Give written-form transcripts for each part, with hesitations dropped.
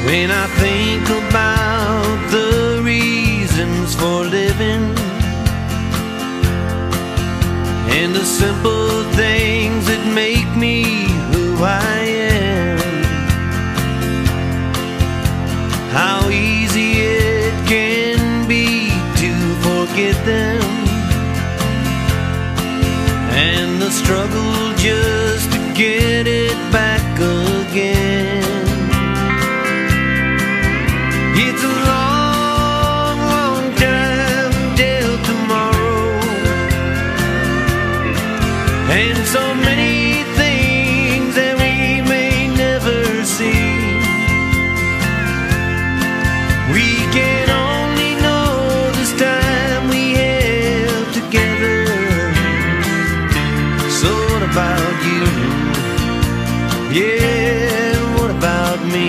When I think about the reasons for living and the simple things that make me who I am, how easy it can be to forget them, and the struggle just to get it back again. It's a long, long time till tomorrow, and so many things that we may never see. We can only know this time we have together. So what about you? Yeah, what about me?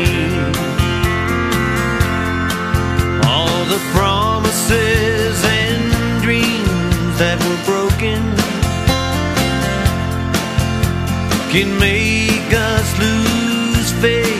All the promises and dreams that were broken can make us lose faith